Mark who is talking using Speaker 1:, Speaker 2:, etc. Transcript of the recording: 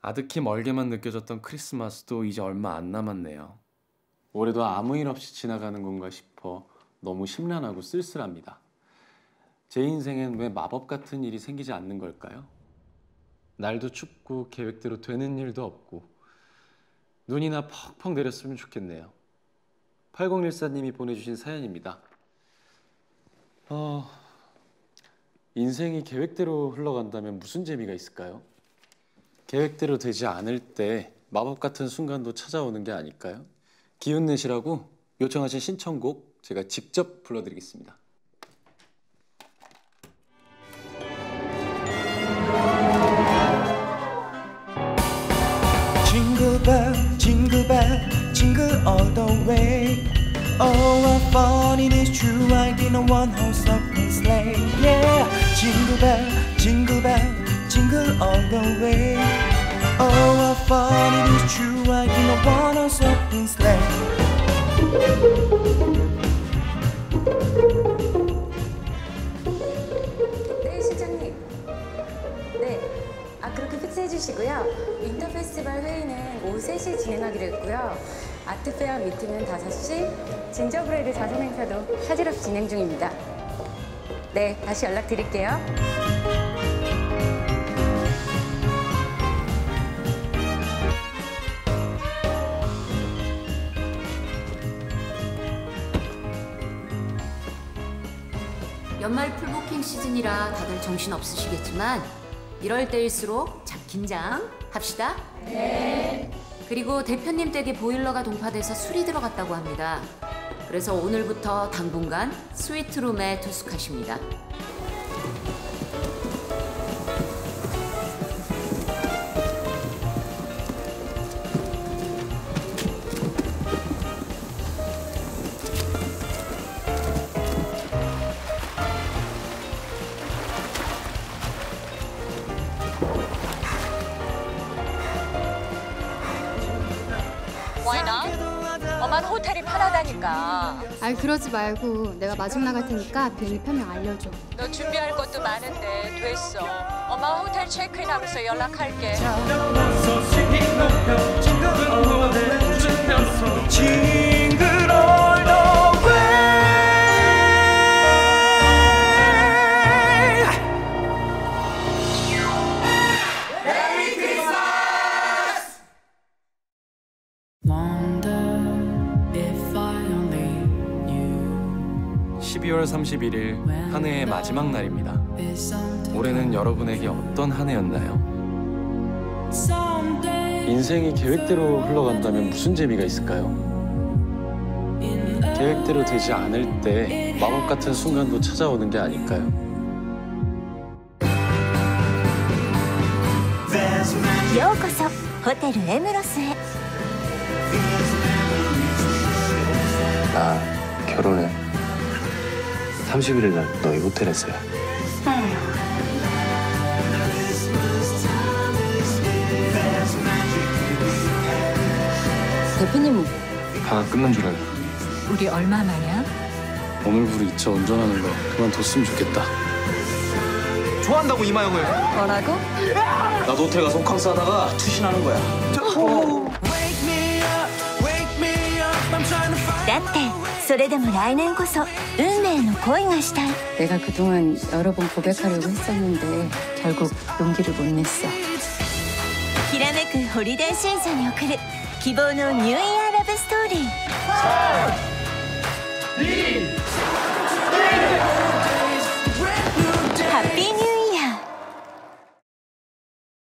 Speaker 1: 아득히 멀게만 느껴졌던 크리스마스도 이제 얼마 안 남았네요. 올해도 아무 일 없이 지나가는 건가 싶어 너무 심란하고 쓸쓸합니다. 제 인생엔 왜 마법 같은 일이 생기지 않는 걸까요? 날도 춥고 계획대로 되는 일도 없고 눈이나 퍽퍽 내렸으면 좋겠네요. 8014님이 보내주신 사연입니다. 인생이 계획대로 흘러간다면 무슨 재미가 있을까요? 계획대로 되지 않을 때 마법 같은 순간도 찾아오는 게 아닐까요? 기운 내시라고 요청하신 신청곡 제가 직접 불러드리겠습니다.
Speaker 2: Jingle bell, jingle bell, jingle all the way. Oh, what fun it is to ride in a one-horse open sleigh. Yeah, jingle bell, jingle bell, jingle all the way. Oh, what fun it is to ride in a one-horse open sleigh.
Speaker 3: 네, 실장님. 네. 그렇게 픽스해 주시고요. 윈터 페스티벌 회의는 오후 3시에 진행하기로 했고요. 아트페어 미팅은 5시, 진저브레이드 자선 행사도 차질 없이 진행 중입니다. 네, 다시 연락드릴게요.
Speaker 4: 연말 풀부킹 시즌이라 다들 정신 없으시겠지만 이럴 때일수록 자, 긴장합시다. 네. 그리고 대표님 댁에 보일러가 동파돼서 술이 들어갔다고 합니다. 그래서 오늘부터 당분간 스위트룸에 투숙하십니다.
Speaker 5: 엄마는 호텔이 편하다니까.
Speaker 6: 아이 그러지 말고 내가 마중 나갈 테니까 비행기 표명 알려줘.
Speaker 5: 너 준비할 것도 많은데 됐어. 엄마 호텔 체크인하고서 연락할게.
Speaker 2: 메리 크리스마스!
Speaker 1: 12월 31일 한 해의 마지막 날입니다. 올해는 여러분에게 어떤 한 해였나요? 인생이 계획대로 흘러간다면 무슨 재미가 있을까요? 계획대로 되지 않을 때 마법 같은 순간도 찾아오는 게 아닐까요?
Speaker 7: 요우코소 호텔 에메로스에.
Speaker 8: 나 결혼해. 31일 날 너희 호텔에서요.
Speaker 3: 대표님은
Speaker 1: 다 끝난 줄 알고
Speaker 5: 우리 얼마 만이야?
Speaker 1: 오늘부로 2차 운전하는 거 그만뒀으면 좋겠다.
Speaker 2: 좋아한다고 이마영을.
Speaker 3: 뭐라고?
Speaker 8: 나도 호텔 가서 호캉스 하다가 투신하는 거야.
Speaker 7: だってそれでも来年こそ運命の恋がしたい。
Speaker 3: 내가 그동안 여러 번 고백하려고 했었는데 결국 용기를 못 냈어.
Speaker 7: きらめくホリデーシーズンに送る希望のニューイヤーラブストーリー。